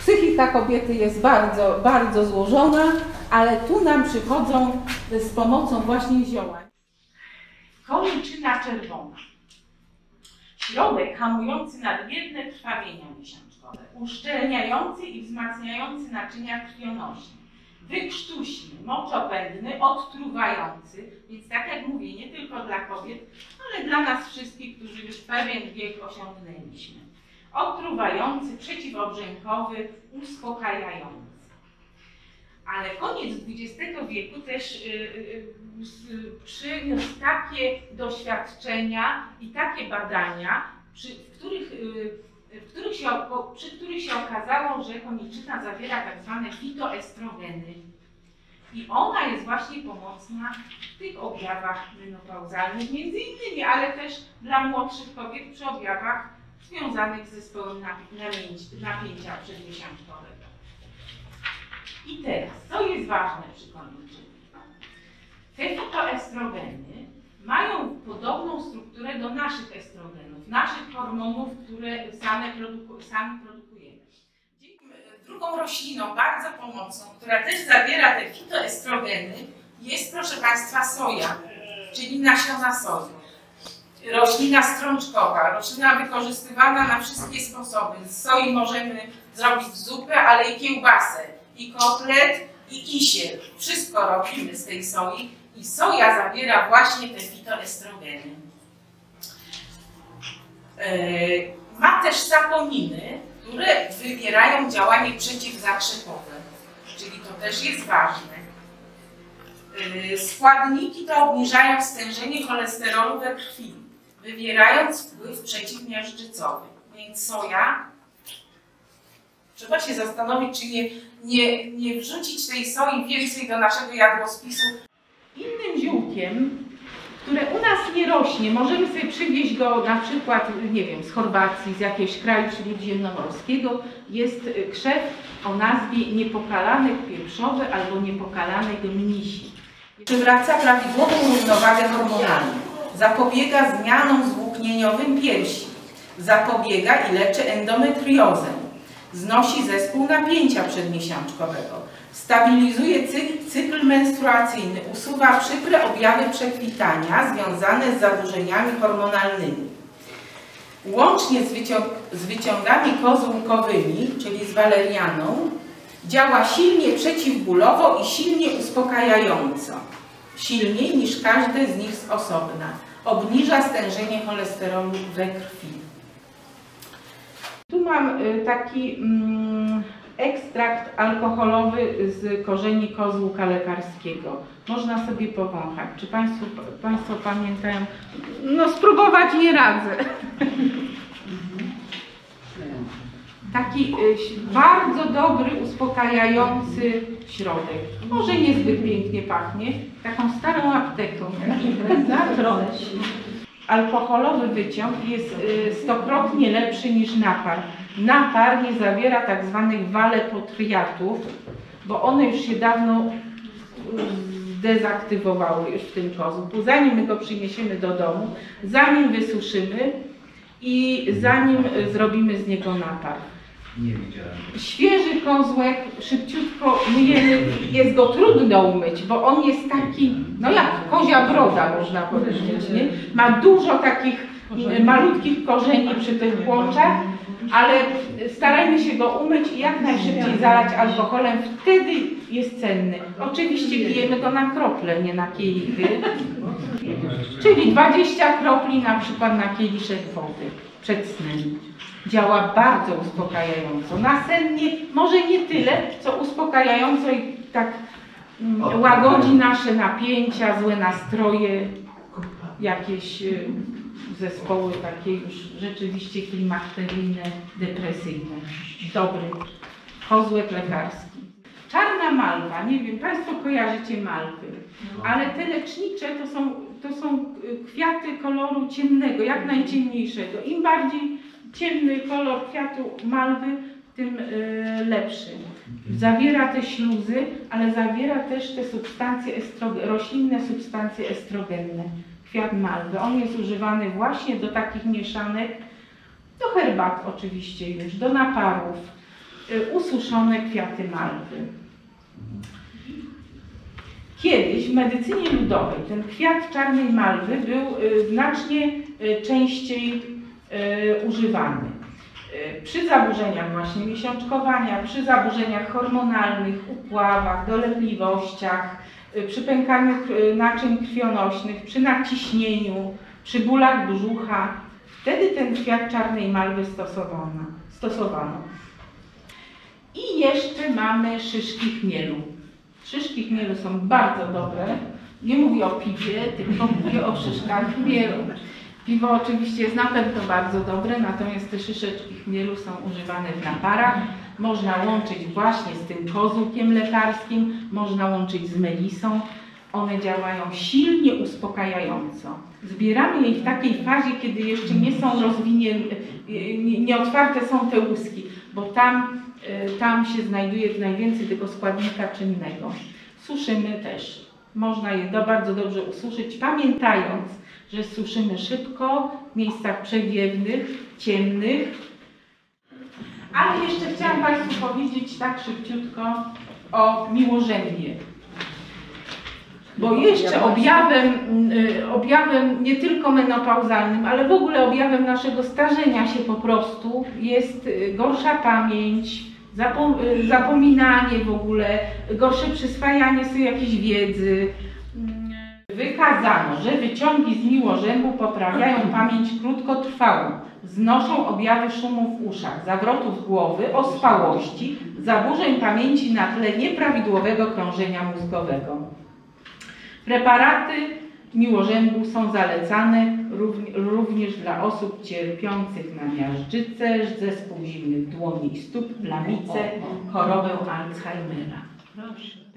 Psychika kobiety jest bardzo, bardzo złożona, ale tu nam przychodzą z pomocą właśnie zioła. Koniczyna czerwona. Środek hamujący nadmierne krwawienia miesiączkowe, uszczelniający i wzmacniający naczynia krwionośne, wykrztuśny, moczopędny, odtruwający, więc tak jak mówię, nie tylko dla kobiet, ale dla nas wszystkich, którzy już pewien wiek osiągnęliśmy. Odtruwający, przeciwobrzękowy, uspokajający. Ale koniec XX wieku też przyniósł takie doświadczenia i takie badania, przy których się okazało, że koniczyna zawiera tak zwane fitoestrogeny. I ona jest właśnie pomocna w tych objawach menopauzalnych, między innymi, ale też dla młodszych kobiet przy objawach związanych z zespołem napięcia przedmiesiączkowego. I teraz, co jest ważne przy koniczynie? Te fitoestrogeny mają podobną strukturę do naszych estrogenów, naszych hormonów, które sami produkujemy. Drugą rośliną bardzo pomocną, która też zawiera te fitoestrogeny, jest, proszę Państwa, soja, czyli nasiona soi. Roślina strączkowa, roślina wykorzystywana na wszystkie sposoby. Z soi możemy zrobić zupę, ale i kiełbasę, i kotlet, i kisiel. Wszystko robimy z tej soi i soja zawiera właśnie te fitoestrogeny. Ma też saponiny, które wywierają działanie przeciwzakrzepowe, czyli to też jest ważne. Składniki te obniżają stężenie cholesterolu we krwi, wywierając wpływ przeciwmiażdżycowy. Więc soja, trzeba się zastanowić, czy nie wrzucić tej soi więcej do naszego jadłospisu. Innym ziółkiem, które u nas nie rośnie, możemy sobie przywieźć go na przykład, nie wiem, z Chorwacji, z jakiegoś kraju śródziemnomorskiego, jest krzew o nazwie niepokalanek pieprzowy albo niepokalanek mnisi. Przywraca prawidłową równowagę hormonalną, zapobiega zmianom zwłóknieniowym piersi, zapobiega i leczy endometriozę, znosi zespół napięcia przedmiesiączkowego, stabilizuje cykl menstruacyjny, usuwa przykre objawy przekwitania związane z zaburzeniami hormonalnymi. Łącznie z wyciągami kozłkowymi, czyli z walerianą, działa silnie przeciwbólowo i silnie uspokajająco. Silniej niż każde z nich z osobna. Obniża stężenie cholesterolu we krwi. Tu mam taki ekstrakt alkoholowy z korzeni kozłka lekarskiego. Można sobie powąchać. Czy Państwo pamiętają? No spróbować nie radzę. Taki bardzo dobry, uspokajający środek. Może niezbyt pięknie pachnie, taką starą apteką. Alkoholowy wyciąg jest stokrotnie lepszy niż napar. Napar nie zawiera tak zwanych walepotriatów, bo one już się dawno zdezaktywowały już w tym kozłku. Zanim my go przyniesiemy do domu, zanim wysuszymy i zanim zrobimy z niego napar. Świeży kozłek szybciutko myjemy, jest go trudno umyć, bo on jest taki, no jak kozia broda można powiedzieć, nie? Ma dużo takich malutkich korzeni przy tych płączach, ale starajmy się go umyć i jak najszybciej zalać alkoholem, wtedy jest cenny. Oczywiście pijemy go na krople, nie na kielichy, czyli 20 kropli na przykład na kieliszek wody przed snem. Działa bardzo uspokajająco. Nasennie może nie tyle, co uspokajająco i tak łagodzi nasze napięcia, złe nastroje, jakieś zespoły takie już rzeczywiście klimakteryjne, depresyjne. Dobry kozłek lekarski. Czarna malwa, nie wiem, Państwo kojarzycie malwy, ale te lecznicze to są kwiaty koloru ciemnego, jak najciemniejszego. Im bardziej ciemny kolor kwiatu malwy, tym lepszy. Zawiera te śluzy, ale zawiera też te substancje roślinne substancje estrogenne. Kwiat malwy. On jest używany właśnie do takich mieszanek, do herbat oczywiście już, do naparów. ususzone kwiaty malwy. Kiedyś w medycynie ludowej ten kwiat czarnej malwy był znacznie częściej używany. Przy zaburzeniach właśnie miesiączkowania, przy zaburzeniach hormonalnych, upławach, dolegliwościach, przy pękaniu naczyń krwionośnych, przy nadciśnieniu, przy bólach brzucha. Wtedy ten kwiat czarnej malwy stosowano. I jeszcze mamy szyszki chmielu. Szyszki chmielu są bardzo dobre. Nie mówię o piwie, tylko mówię o szyszkach chmielu. Piwo oczywiście jest na pewno bardzo dobre, natomiast te szyszeczki chmielu są używane w naparach. Można łączyć właśnie z tym kozłkiem lekarskim, można łączyć z melisą. One działają silnie uspokajająco. Zbieramy je w takiej fazie, kiedy jeszcze nie są nieotwarte są te łuski, bo tam się znajduje najwięcej tego składnika czynnego. Suszymy też. Można je bardzo dobrze ususzyć, pamiętając, że suszymy szybko w miejscach przewiewnych, ciemnych. Ale jeszcze chciałam Państwu powiedzieć tak szybciutko o miłożębie. Bo jeszcze objawem nie tylko menopauzalnym, ale w ogóle objawem naszego starzenia się po prostu jest gorsza pamięć, zapominanie w ogóle, gorsze przyswajanie sobie jakiejś wiedzy. Wykazano, że wyciągi z miłożębu poprawiają pamięć krótkotrwałą, znoszą objawy szumu w uszach, zawrotów głowy, ospałości, zaburzeń pamięci na tle nieprawidłowego krążenia mózgowego. Preparaty miłożębu są zalecane również dla osób cierpiących na miażdżycę, zespół zimnych dłoni i stóp, plamicę, chorobę Alzheimera. Proszę.